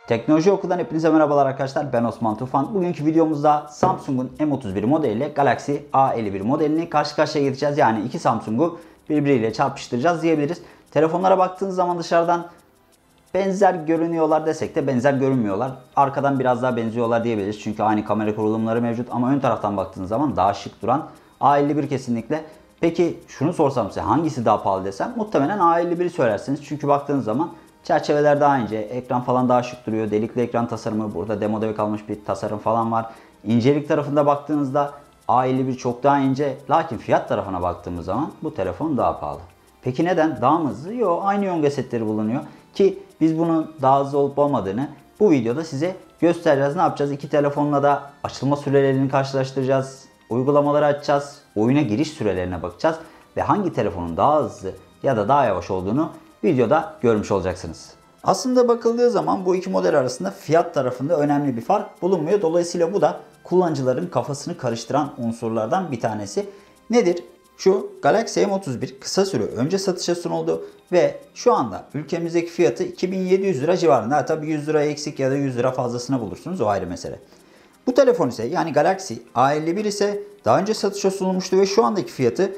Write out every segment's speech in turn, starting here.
Teknoloji Oku'dan hepinize merhabalar arkadaşlar. Ben Osman Tufan. Bugünkü videomuzda Samsung'un M31 modeliyle Galaxy A51 modelini karşı karşıya getireceğiz. Yani iki Samsung'u birbiriyle çarpıştıracağız diyebiliriz. Telefonlara baktığınız zaman dışarıdan benzer görünüyorlar desek de benzer görünmüyorlar. Arkadan biraz daha benziyorlar diyebiliriz. Çünkü aynı kamera kurulumları mevcut ama ön taraftan baktığınız zaman daha şık duran A51 kesinlikle. Peki şunu sorsam size hangisi daha pahalı desem muhtemelen A51'i söylersiniz. Çünkü baktığınız zaman çerçeveler daha ince, ekran falan daha şık duruyor. Delikli ekran tasarımı, burada demoda kalmış bir tasarım falan var. İncelik tarafında baktığınızda A51 çok daha ince. Lakin fiyat tarafına baktığımız zaman bu telefon daha pahalı. Peki neden? Daha mı hızlı? Yok, aynı yonga setleri bulunuyor. Ki biz bunun daha hızlı olup olmadığını bu videoda size göstereceğiz. Ne yapacağız? İki telefonla da açılma sürelerini karşılaştıracağız. Uygulamaları açacağız. Oyuna giriş sürelerine bakacağız. Ve hangi telefonun daha hızlı ya da daha yavaş olduğunu videoda görmüş olacaksınız. Aslında bakıldığı zaman bu iki model arasında fiyat tarafında önemli bir fark bulunmuyor. Dolayısıyla bu da kullanıcıların kafasını karıştıran unsurlardan bir tanesi. Nedir? Şu Galaxy M31 kısa süre önce satışa sunuldu ve şu anda ülkemizdeki fiyatı 2700 lira civarında. Tabii 100 lira eksik ya da 100 lira fazlasını bulursunuz, o ayrı mesele. Bu telefon ise yani Galaxy A51 ise daha önce satışa sunulmuştu ve şu andaki fiyatı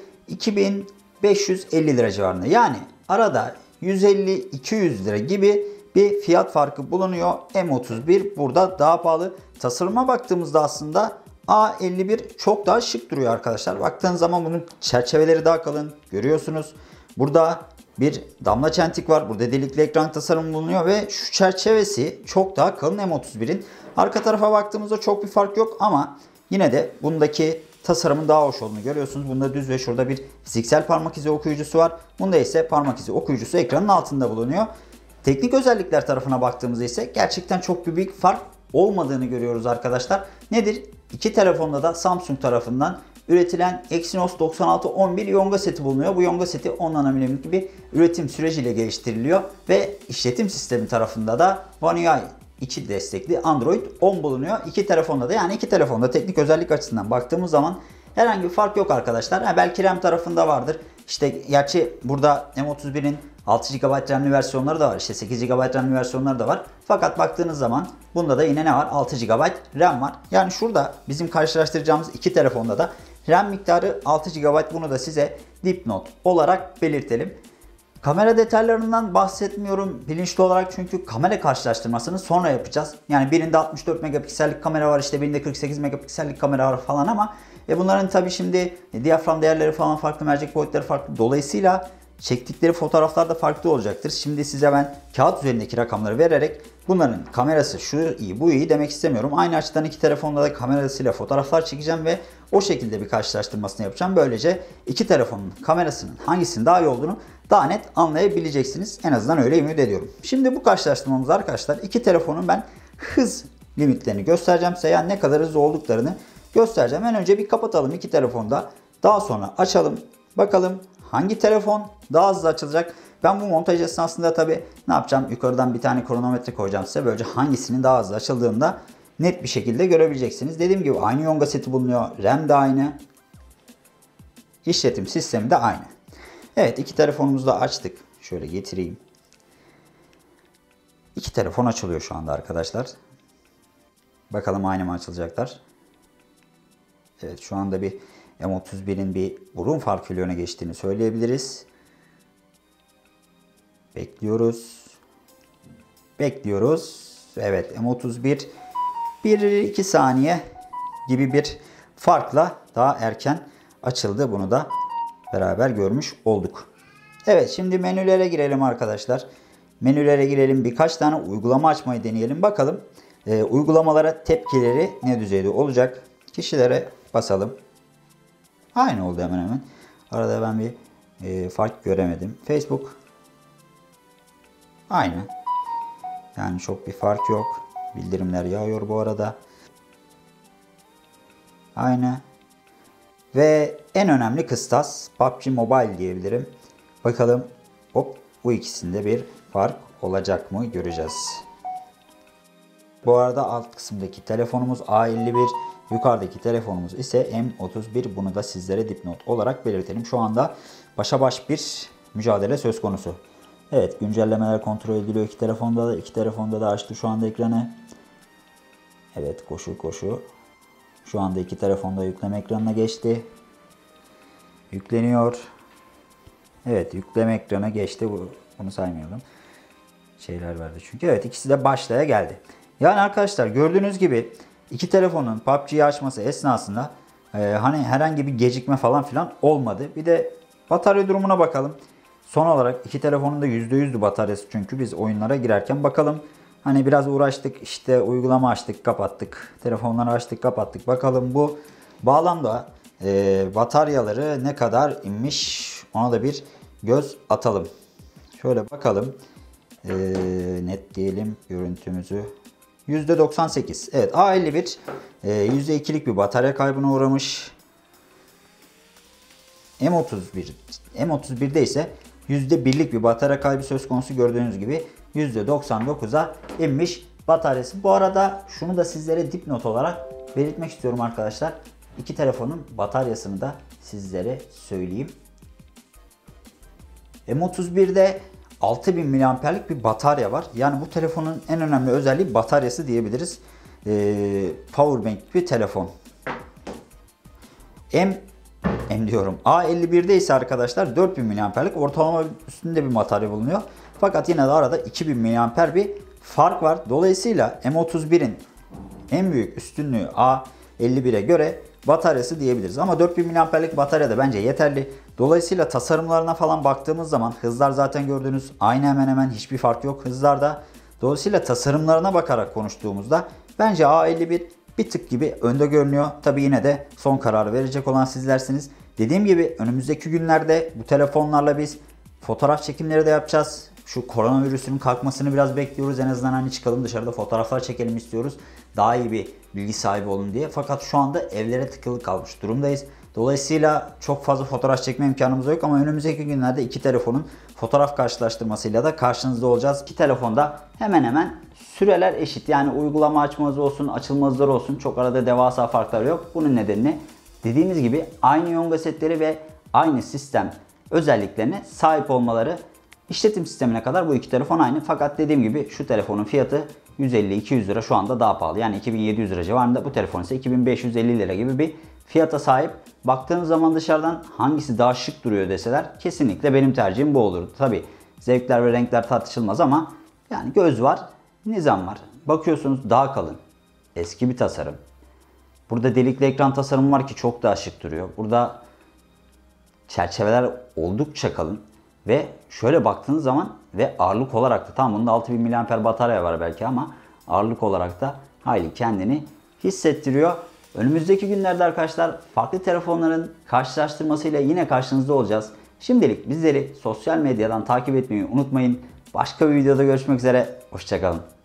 2550 lira civarında. Yani arada 150-200 lira gibi bir fiyat farkı bulunuyor. M31 burada daha pahalı. Tasarıma baktığımızda aslında A51 çok daha şık duruyor arkadaşlar. Baktığınız zaman bunun çerçeveleri daha kalın görüyorsunuz. Burada bir damla çentik var. Burada delikli ekran tasarımı bulunuyor ve şu çerçevesi çok daha kalın M31'in. Arka tarafa baktığımızda çok bir fark yok ama yine de bundaki tasarımın daha hoş olduğunu görüyorsunuz. Bunda düz ve şurada bir fiziksel parmak izi okuyucusu var. Bunda ise parmak izi okuyucusu ekranın altında bulunuyor. Teknik özellikler tarafına baktığımızda ise gerçekten çok büyük fark olmadığını görüyoruz arkadaşlar. Nedir? İki telefonda da Samsung tarafından üretilen Exynos 9611 yonga seti bulunuyor. Bu yonga seti 10 nanometrelik bir üretim süreciyle geliştiriliyor ve işletim sistemi tarafında da One UI 2 destekli Android 10 bulunuyor. İki telefonda da, yani iki telefonda teknik özellik açısından baktığımız zaman herhangi bir fark yok arkadaşlar. Belki RAM tarafında vardır. İşte gerçi burada M31'in 6 GB RAM'li versiyonları da var. İşte 8 GB RAM'li versiyonları da var. Fakat baktığınız zaman bunda da yine ne var? 6 GB RAM var. Yani şurada bizim karşılaştıracağımız iki telefonda da RAM miktarı 6 GB. Bunu da size dipnot olarak belirtelim. Kamera detaylarından bahsetmiyorum bilinçli olarak çünkü kamera karşılaştırmasını sonra yapacağız. Yani birinde 64 megapiksellik kamera var, işte birinde 48 megapiksellik kamera var falan ama bunların tabii şimdi diyafram değerleri falan farklı, mercek boyutları farklı. Dolayısıyla çektikleri fotoğraflar da farklı olacaktır. Şimdi size ben kağıt üzerindeki rakamları vererek bunların kamerası şu iyi bu iyi demek istemiyorum. Aynı açıdan iki telefonda da kamerasıyla fotoğraflar çekeceğim ve o şekilde bir karşılaştırmasını yapacağım. Böylece iki telefonun kamerasının hangisinin daha iyi olduğunu daha net anlayabileceksiniz. En azından öyle ümit ediyorum. Şimdi bu karşılaştırmamızda arkadaşlar iki telefonun ben hız limitlerini göstereceğim size. Yani ne kadar hızlı olduklarını göstereceğim. En önce bir kapatalım iki telefonda. Daha sonra açalım. Bakalım hangi telefon daha hızlı açılacak. Ben bu montaj esnasında tabi ne yapacağım? Yukarıdan bir tane kronometre koyacağım size. Böylece hangisinin daha hızlı açıldığını da net bir şekilde görebileceksiniz. Dediğim gibi aynı yonga seti bulunuyor. RAM de aynı. İşletim sistemi de aynı. Evet, iki telefonumuzu da açtık. Şöyle getireyim. İki telefon açılıyor şu anda arkadaşlar. Bakalım aynı mı açılacaklar. Evet, şu anda bir M31'in bir burun farkıyla öne geçtiğini söyleyebiliriz. Bekliyoruz. Bekliyoruz. Evet, M31 1-2 saniye gibi bir farkla daha erken açıldı. Bunu da beraber görmüş olduk. Evet, şimdi menülere girelim arkadaşlar. Menülere girelim. Birkaç tane uygulama açmayı deneyelim. Bakalım uygulamalara tepkileri ne düzeyde olacak. Kişilere basalım. Aynı oldu hemen hemen. Arada ben bir fark göremedim. Facebook aynı. Yani çok bir fark yok. Bildirimler yağıyor bu arada. Aynı. Ve en önemli kıstas PUBG Mobile diyebilirim. Bakalım hop, bu ikisinde bir fark olacak mı göreceğiz. Bu arada alt kısımdaki telefonumuz A51, yukarıdaki telefonumuz ise M31. Bunu da sizlere dipnot olarak belirtelim. Şu anda başa baş bir mücadele söz konusu. Evet, güncellemeler kontrol ediliyor iki telefonda da. İki telefonda da açtı şu anda ekranı. Evet, koşu. Şu anda iki telefonda yükleme ekranına geçti. Yükleniyor. Evet, yükleme ekranına geçti. Bunu saymayalım. Şeyler verdi çünkü. Evet, ikisi de başlaya geldi. Yani arkadaşlar gördüğünüz gibi iki telefonun PUBG'yi açması esnasında hani herhangi bir gecikme falan filan olmadı. Bir de batarya durumuna bakalım. Son olarak iki telefonun da %100'dü bataryası çünkü biz oyunlara girerken bakalım. Hani biraz uğraştık, işte uygulama açtık kapattık. Telefonları açtık kapattık. Bakalım bu bağlamda bataryaları ne kadar inmiş, ona da bir göz atalım. Şöyle bakalım. Net diyelim görüntümüzü. %98. Evet, A51 %2'lik bir batarya kaybına uğramış. M31'de ise %1'lik bir batarya kaybı söz konusu, gördüğünüz gibi %99'a inmiş bataryası. Bu arada şunu da sizlere dipnot olarak belirtmek istiyorum arkadaşlar. İki telefonun bataryasını da sizlere söyleyeyim. M31'de 6000 mAh'lik bir batarya var. Yani bu telefonun en önemli özelliği bataryası diyebiliriz. Powerbank bir telefon. A51'de ise arkadaşlar 4000 mAh'lik ortalama üstünde bir batarya bulunuyor. Fakat yine de arada 2000 mAh bir fark var. Dolayısıyla M31'in en büyük üstünlüğü A51'e göre bataryası diyebiliriz. Ama 4000 mAh'lik batarya da bence yeterli. Dolayısıyla tasarımlarına falan baktığımız zaman hızlar zaten gördüğünüz aynı, hemen hemen hiçbir fark yok hızlarda. Dolayısıyla tasarımlarına bakarak konuştuğumuzda bence A51 bir tık gibi önde görünüyor. Tabi yine de son kararı verecek olan sizlersiniz. Dediğim gibi önümüzdeki günlerde bu telefonlarla biz fotoğraf çekimleri de yapacağız. Şu koronavirüsünün kalkmasını biraz bekliyoruz. En azından hani çıkalım dışarıda fotoğraflar çekelim istiyoruz. Daha iyi bir bilgi sahibi olun diye. Fakat şu anda evlere tıkılı kalmış durumdayız. Dolayısıyla çok fazla fotoğraf çekme imkanımız yok ama önümüzdeki günlerde iki telefonun fotoğraf karşılaştırmasıyla da karşınızda olacağız. İki telefonda hemen hemen süreler eşit. Yani uygulama açmanız olsun, açılma hızları olsun, çok arada devasa farklar yok. Bunun nedeni dediğimiz gibi aynı yonga setleri ve aynı sistem özelliklerine sahip olmaları. İşletim sistemine kadar bu iki telefon aynı. Fakat dediğim gibi şu telefonun fiyatı 150-200 lira şu anda daha pahalı. Yani 2700 lira civarında, bu telefon ise 2550 lira gibi bir fiyata sahip. Baktığınız zaman dışarıdan hangisi daha şık duruyor deseler kesinlikle benim tercihim bu olurdu. Tabi zevkler ve renkler tartışılmaz ama yani göz var, nizam var. Bakıyorsunuz daha kalın, eski bir tasarım. Burada delikli ekran tasarımı var ki çok daha şık duruyor. Burada çerçeveler oldukça kalın. Ve şöyle baktığınız zaman ve ağırlık olarak da, tamam bunda 6000 mAh batarya var belki ama ağırlık olarak da hayli kendini hissettiriyor. Önümüzdeki günlerde arkadaşlar farklı telefonların karşılaştırmasıyla yine karşınızda olacağız. Şimdilik bizleri sosyal medyadan takip etmeyi unutmayın. Başka bir videoda görüşmek üzere. Hoşça kalın.